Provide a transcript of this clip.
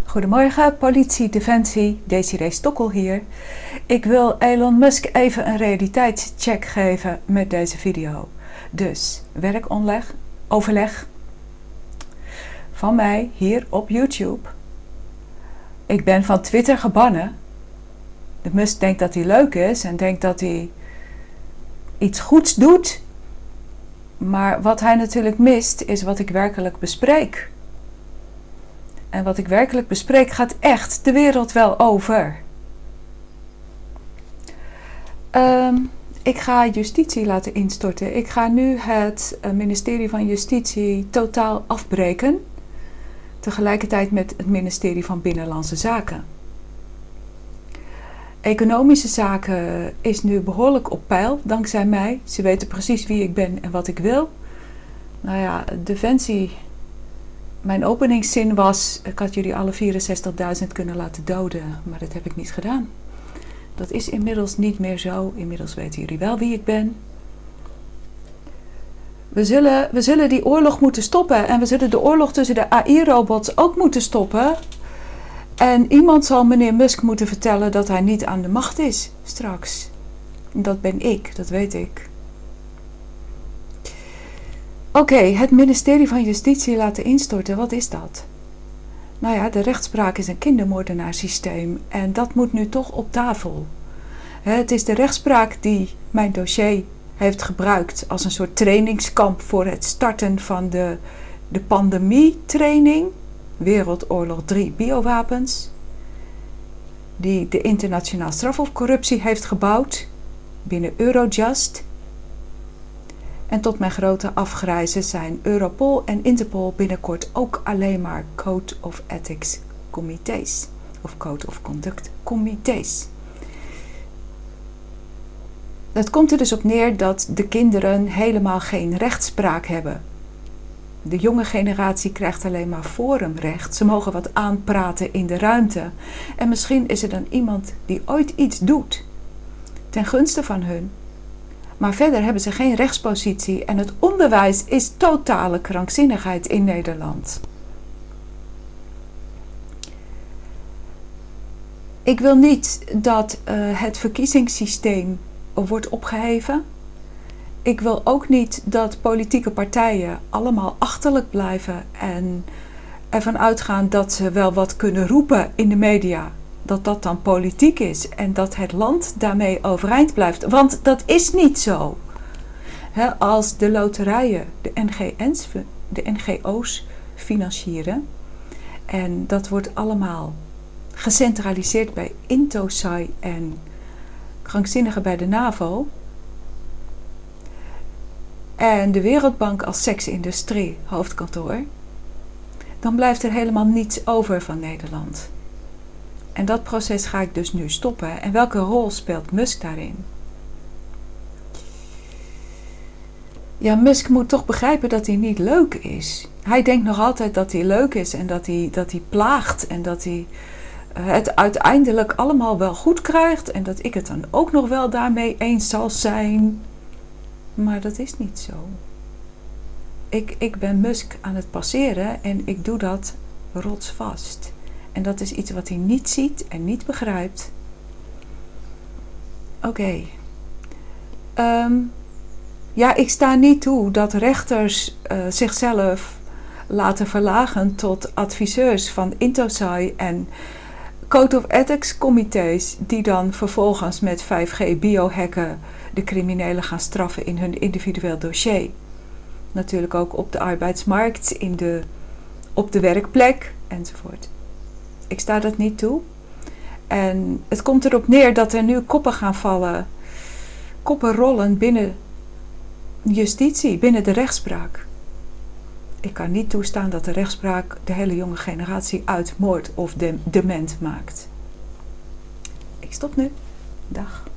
Goedemorgen, politie, defensie, Desiree Stokkel hier. Ik wil Elon Musk even een realiteitscheck geven met deze video. Dus, werkoverleg van mij hier op YouTube. Ik ben van Twitter gebannen. De Musk denkt dat hij leuk is en denkt dat hij iets goeds doet. Maar wat hij natuurlijk mist is wat ik werkelijk bespreek. En wat ik werkelijk bespreek gaat echt de wereld wel over. Ik ga justitie laten instorten. Ik ga nu het ministerie van Justitie totaal afbreken. Tegelijkertijd met het ministerie van Binnenlandse Zaken. Economische zaken is nu behoorlijk op peil, dankzij mij. Ze weten precies wie ik ben en wat ik wil. Nou ja, defensie. Mijn openingszin was, ik had jullie alle 64.000 kunnen laten doden, maar dat heb ik niet gedaan. Dat is inmiddels niet meer zo. Inmiddels weten jullie wel wie ik ben. We zullen die oorlog moeten stoppen en we zullen de oorlog tussen de AI-robots ook moeten stoppen. En iemand zal meneer Musk moeten vertellen dat hij niet aan de macht is straks. Dat ben ik, dat weet ik. Oké, het ministerie van Justitie laten instorten, wat is dat? Nou ja, de rechtspraak is een kindermoordenaarsysteem en dat moet nu toch op tafel. Het is de rechtspraak die mijn dossier heeft gebruikt als een soort trainingskamp voor het starten van de pandemietraining. Wereldoorlog 3 biowapens. Die de internationaal strafhof corruptie heeft gebouwd binnen Eurojust. En tot mijn grote afgrijzen zijn Europol en Interpol binnenkort ook alleen maar Code of Ethics comité's. Of Code of Conduct comité's. Het komt er dus op neer dat de kinderen helemaal geen rechtspraak hebben. De jonge generatie krijgt alleen maar forumrecht. Ze mogen wat aanpraten in de ruimte. En misschien is er dan iemand die ooit iets doet ten gunste van hun. Maar verder hebben ze geen rechtspositie en het onderwijs is totale krankzinnigheid in Nederland. Ik wil niet dat het verkiezingssysteem wordt opgeheven. Ik wil ook niet dat politieke partijen allemaal achterlijk blijven en ervan uitgaan dat ze wel wat kunnen roepen in de media. Dat dat dan politiek is en dat het land daarmee overeind blijft. Want dat is niet zo. Als de loterijen de NGO's financieren en dat wordt allemaal gecentraliseerd bij Intosai en krankzinnigen bij de NAVO en de Wereldbank als seksindustrie hoofdkantoor, dan blijft er helemaal niets over van Nederland. En dat proces ga ik dus nu stoppen. En welke rol speelt Musk daarin? Ja, Musk moet toch begrijpen dat hij niet leuk is. Hij denkt nog altijd dat hij leuk is en dat hij plaagt en dat hij het uiteindelijk allemaal wel goed krijgt en dat ik het dan ook nog wel daarmee eens zal zijn. Maar dat is niet zo. Ik ben Musk aan het passeren en ik doe dat rotsvast. En dat is iets wat hij niet ziet en niet begrijpt. Oké. Ja, ik sta niet toe dat rechters zichzelf laten verlagen tot adviseurs van Intosai en Code of Ethics comité's die dan vervolgens met 5G biohacken de criminelen gaan straffen in hun individueel dossier. Natuurlijk ook op de arbeidsmarkt, op de werkplek enzovoort. Ik sta dat niet toe. En het komt erop neer dat er nu koppen gaan vallen. Koppen rollen binnen justitie, binnen de rechtspraak. Ik kan niet toestaan dat de rechtspraak de hele jonge generatie uitmoordt of dement maakt. Ik stop nu. Dag.